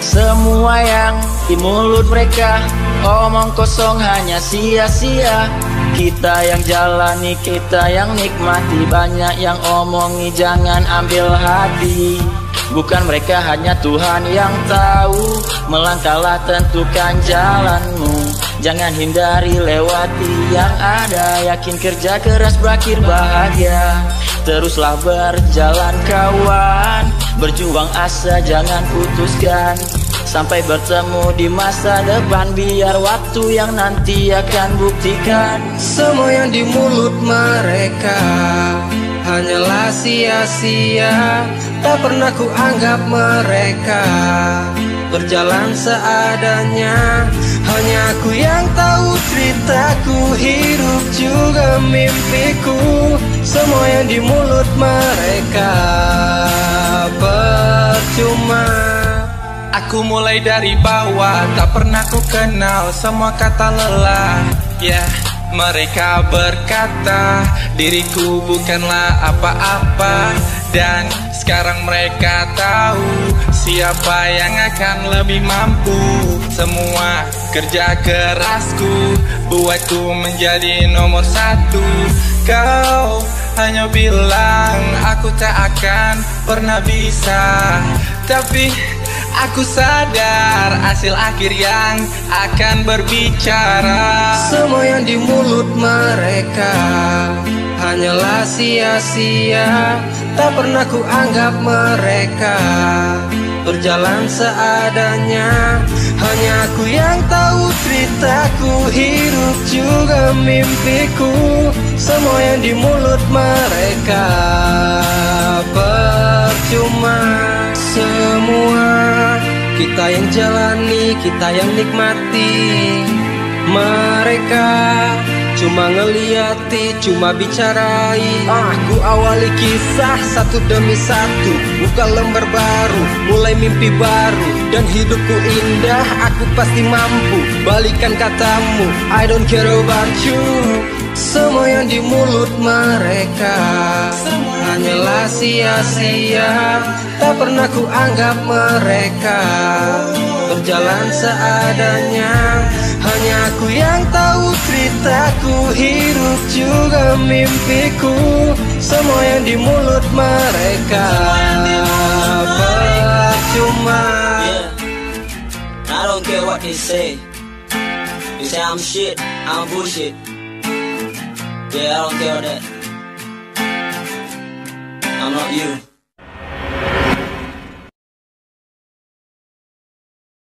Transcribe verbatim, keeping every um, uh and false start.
Semua yang di mulut mereka omong kosong hanya sia-sia. Kita yang jalani, kita yang nikmati. Banyak yang omongi, jangan ambil hati. Bukan mereka, hanya Tuhan yang tahu. Melangkahlah, tentukan jalanmu. Jangan hindari, lewati yang ada. Yakin kerja keras berakhir bahagia. Teruslah berjalan kawan, berjuang asa jangan putuskan. Sampai bertemu di masa depan, biar waktu yang nanti akan buktikan. Semua yang di mulut mereka hanyalah sia-sia. Tak pernah ku anggap mereka berjalan seadanya. Hanya aku yang tahu ceritaku, hidup juga mimpiku. Semua yang di mulut mereka percuma. Aku mulai dari bawah, tak pernah ku kenal semua kata lelah. Ya, yeah, mereka berkata diriku bukanlah apa-apa. Dan sekarang mereka tahu siapa yang akan lebih mampu. Semua kerja kerasku buatku menjadi nomor satu. Kau hanya bilang aku tak akan pernah bisa, tapi aku sadar hasil akhir yang akan berbicara. Semua yang di mulut mereka hanyalah sia-sia. Tak pernah ku anggap mereka berjalan seadanya. Hanya aku yang tahu ceritaku, hidup juga mimpiku. Semua yang di mulut mereka percuma. Semua kita yang jalani, kita yang nikmati. Mereka cuma ngeliati, cuma bicarai. Aku awali kisah satu demi satu, buka lembar baru, mulai mimpi baru. Dan hidupku indah, aku pasti mampu balikan katamu, I don't care about you. Semua yang di mulut mereka hanyalah sia-sia. Tak pernah ku anggap mereka berjalan seadanya. Hanya aku yang tahu ceritaku, hidup juga mimpiku. Semua yang di mulut mereka percuma. Yeah. I don't care what they say. You say I'm shit, I'm bullshit. Yeah, I don't care that. I'm not you.